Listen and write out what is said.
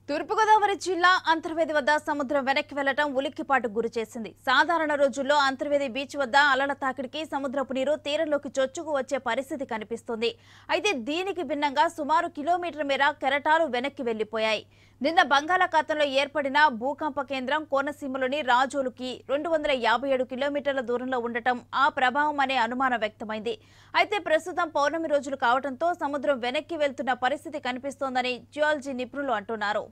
తూర్పుగోదావరి జిల్లా అంతర్వేది వద్ద సముద్రం వెనక్కి వెళ్లడం ఉలిక్కిపాటుకు గురిచేసింది. సాధారణ రోజుల్లో అంతర్వేది బీచ్ వద్ద అలల తాకిడికి సముద్రపు నీరు తీరంలోకి చొచ్చుకు వచ్చే పరిస్థితి కనిపిస్తుంది. అయితే దీనికి భిన్నంగా సుమారు కిలోమీటర్ మేర కెరటాలు వెనక్కి వెళ్లిపోయాయి. నిన్న బంగాళాఖాతంలో ఏర్పడిన భూకంప కేంద్రం కోనసీమలోని రాజోలుకి 257 కిలోమీటర్ల దూరంలో ఉండటం ఆ ప్రభావం అనే అనుమానం వ్యక్తమైంది. అయితే ప్రస్తుతం పౌర్ణమి రోజులు కావడంతో సముద్రం వెనక్కి వెళ్తున్న పరిస్థితి కనిపిస్తోందని జియాలజీ నిపుణులు అంటున్నారు.